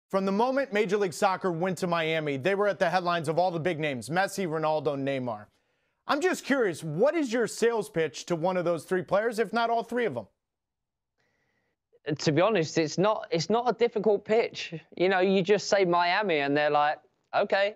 From the moment Major League Soccer went to Miami, they were at the headlines of all the big names, Messi, Ronaldo, Neymar. I'm just curious, what is your sales pitch to one of those three players, if not all three of them? To be honest, it's not a difficult pitch. You know, you just say Miami and they're like, okay.